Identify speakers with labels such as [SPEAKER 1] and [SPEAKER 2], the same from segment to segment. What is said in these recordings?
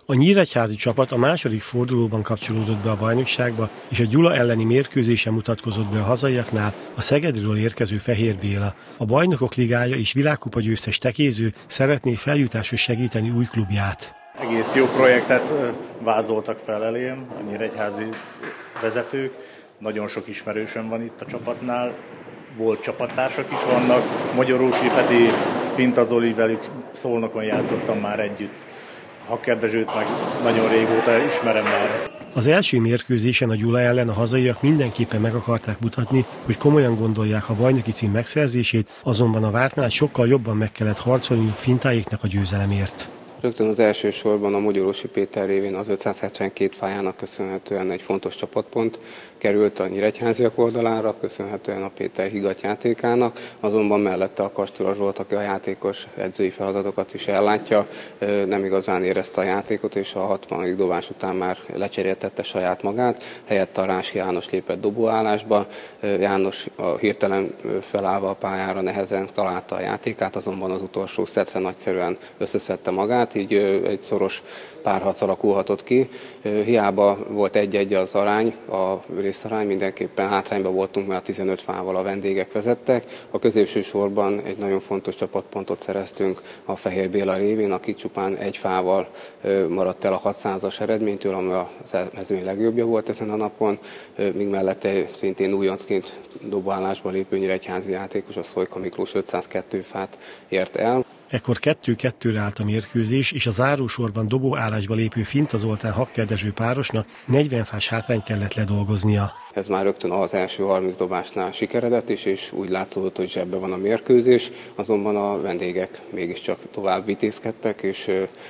[SPEAKER 1] A nyíregyházi csapat a második fordulóban kapcsolódott be a bajnokságba, és a Gyula elleni mérkőzésen mutatkozott be a hazaiaknál a Szegedről érkező Fehér Béla. A Bajnokok Ligája és világkupa győztes tekéző szeretné feljutáshoz segíteni új klubját.
[SPEAKER 2] Egész jó projektet vázoltak fel elém a nyíregyházi vezetők. Nagyon sok ismerősöm van itt a csapatnál, volt csapattársak is vannak. Magyarósi Peti, Finta Zoli, velük Szolnokon játszottam már együtt. Hakker Dezsőt meg nagyon régóta ismerem már.
[SPEAKER 1] Az első mérkőzésen a Gyula ellen a hazaiak mindenképpen meg akarták mutatni, hogy komolyan gondolják a bajnoki cím megszerzését, azonban a vártnál sokkal jobban meg kellett harcolniuk Fintáéknak a győzelemért.
[SPEAKER 3] Rögtön az első sorban a Magyarósi Péter révén az 572 fájának köszönhetően egy fontos csapatpont került a nyíregyháziak oldalára, köszönhetően a Péter higgadt játékának, azonban mellette a Kastura Zsolt, aki a játékos edzői feladatokat is ellátja, nem igazán érezte a játékot, és a 60. dobás után már lecseréltette saját magát, helyette a Rási János lépett dobóállásba. János a hirtelen felállva a pályára nehezen találta a játékát, azonban az utolsó szetre nagyszerűen összeszedte magát, így egy szoros párharc alakulhatott ki. Hiába volt 1-1 az arány, a részarány, mindenképpen hátrányban voltunk, mert a 15 fával a vendégek vezettek. A középső sorban egy nagyon fontos csapatpontot szereztünk a Fehér Béla révén, aki csupán egy fával maradt el a 600-as eredménytől, ami a mezőny legjobbja volt ezen a napon, míg mellette szintén újoncként dobóállásba lépő nyíregyházi játékos, a Szojka Miklós 502 fát ért el.
[SPEAKER 1] Ekkor 2-2-re állt a mérkőzés, és a zárósorban dobóállásba lépő Finta Zoltán Hakker Dezső párosnak 40 fás hátrányt kellett ledolgoznia.
[SPEAKER 3] Ez már rögtön az első 30 dobásnál sikeredett is, és úgy látszódott, hogy zsebbe van a mérkőzés, azonban a vendégek mégiscsak tovább vitézkedtek, és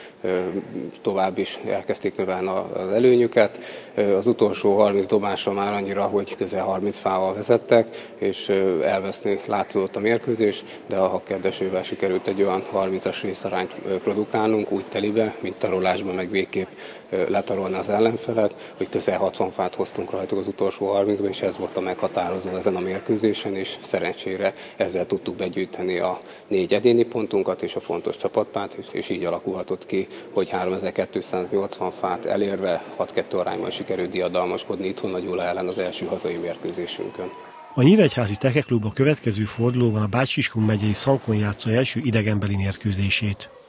[SPEAKER 3] tovább is elkezdték növelni az előnyüket. Az utolsó 30 dobásra már annyira, hogy közel 30 fával vezettek, és elveszni látszódott a mérkőzés, de a Hakker Dezsővel sikerült egy olyan 30-as részarányt produkálnunk, úgy telibe, mint tarolásban, meg végképp letarolni az ellenfelet, hogy közel 60 fát hoztunk rajtuk az utolsó 30-ban, és ez volt a meghatározó ezen a mérkőzésen, és szerencsére ezzel tudtuk begyűjteni a 4 egyéni pontunkat és a fontos csapatpát, és így alakulhatott ki, hogy 3280 fát elérve 6-2 arányban sikerült diadalmaskodni itthon a Gyula ellen az első hazai mérkőzésünkön.
[SPEAKER 1] A nyíregyházi Tekeklub a következő fordulóban a Bács-Kiskun megyei Szankon játssza első idegenbeli mérkőzését.